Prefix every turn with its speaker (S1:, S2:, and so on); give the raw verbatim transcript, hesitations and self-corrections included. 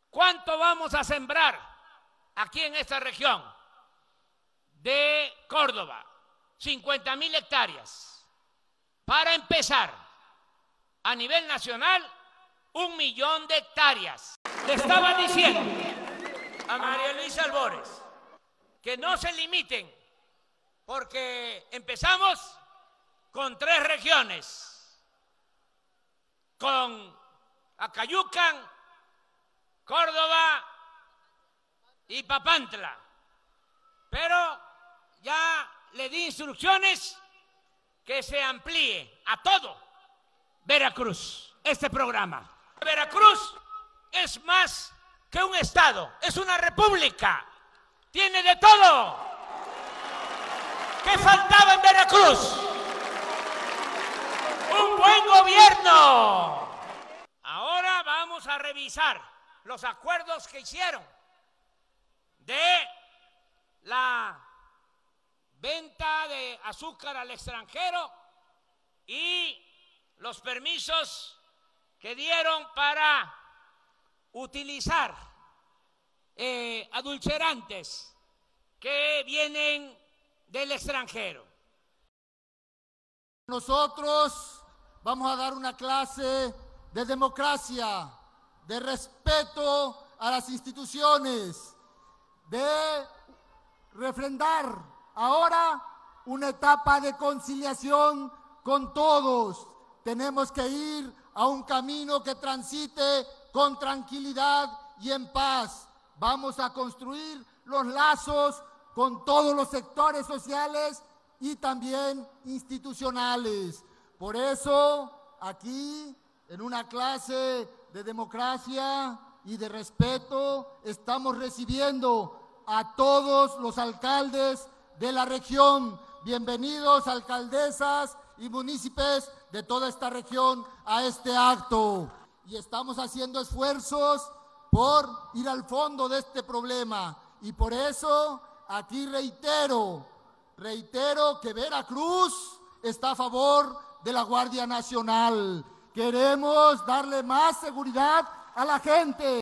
S1: ¿Cuánto vamos a sembrar aquí en esta región de Córdoba? cincuenta mil hectáreas. Para empezar, a nivel nacional, un millón de hectáreas. Le estaba diciendo a María Luisa Albores que no se limiten, porque empezamos con tres regiones, con Acayucan, Córdoba y Papantla, pero ya le di instrucciones que se amplíe a todo Veracruz este programa. Veracruz es más que un estado, es una república, tiene de todo. ¿Qué faltaba en Veracruz? Un buen gobierno. Ahora vamos a revisar los acuerdos que hicieron de la venta de azúcar al extranjero y los permisos que dieron para utilizar eh, adulterantes que vienen del extranjero.
S2: Nosotros vamos a dar una clase de democracia, de respeto a las instituciones, de refrendar ahora una etapa de conciliación con todos. Tenemos que ir a un camino que transite con tranquilidad y en paz. Vamos a construir los lazos con todos los sectores sociales y también institucionales. Por eso, aquí, en una clase de democracia y de respeto, estamos recibiendo a todos los alcaldes de la región. Bienvenidos, alcaldesas y municipios de toda esta región, a este acto. Y estamos haciendo esfuerzos por ir al fondo de este problema. Y por eso, aquí reitero, reitero que Veracruz está a favor de la Guardia Nacional. Queremos darle más seguridad a la gente.